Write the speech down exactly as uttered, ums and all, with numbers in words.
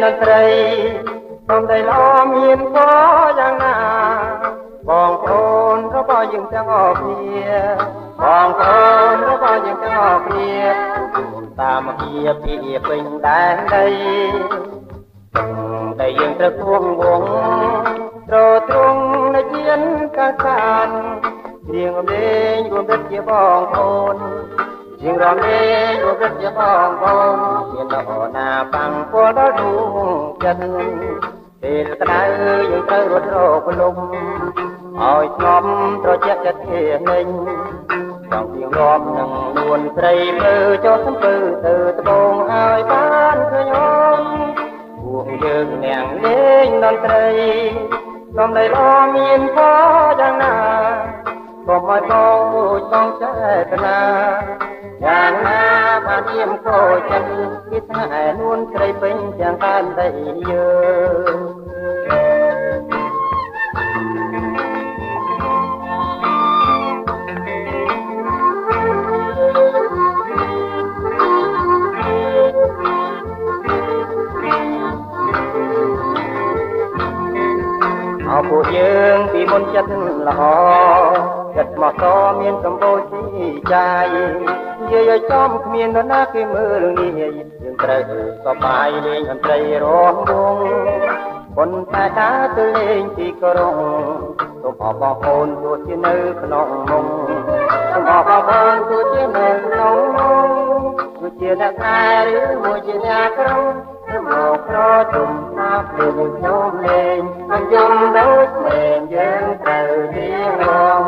តន្ត្រីសូមតែឡំមានក៏យ៉ាងណាបងប្អូនរបស់យើងទាំងអស់គ្នាបងប្អូនរបស់យើងទាំងអស់គ្នាតាមគៀពីពេញដែនដីតែយើងត្រូវគួងវងត្រត្រង់នៅជាកាសានរៀងលេងរួមទឹកជាបងប្អូនរៀងរំលេងរួមទឹកជាបងប្អូនមានតោណាបាំងពលដល់ដួងចិត្តពេលក្តៅយើងត្រូវរត់រកលំឲ្យស្ងប់ត្រជាក់ចិត្តគ្នានឹងចង់ទៀងរាប់នឹងនួនស្រីមើលចុះសំពើទៅត្បូងឲ្យបានឃើញអូនពួកយើងអ្នកលេងតន្ត្រីសូមតែឡំមានក៏យ៉ាងណាកុំឲ្យបងមួយต้องចេតនាយ៉ាងណាបានយាមកោចិត្តគិតថានួនស្រីពេញទាំងកានដីយើងអោពួកយើងពីមុនចិត្តល្អចិត្តមកតមានសម្បូរជីចាយនិយាយឲ្យចំគ្មាននរណាគេមើលងាយយើងត្រូវសប្បាយលេងតន្ត្រីរំវងប៉ុន្តែថាទៅលេងទីក្រុងសូមអបបងប្អូនទោះជានៅក្នុងមុំសូមអបបងប្អូនទោះជានៅក្នុងមុំទោះជាអ្នកខ្លែឬមួយជាអ្នកក្រុងមកប្រជុំថាពេលខ្ញុំលេងមិនយំដូចលេងយើងត្រូវរៀងរង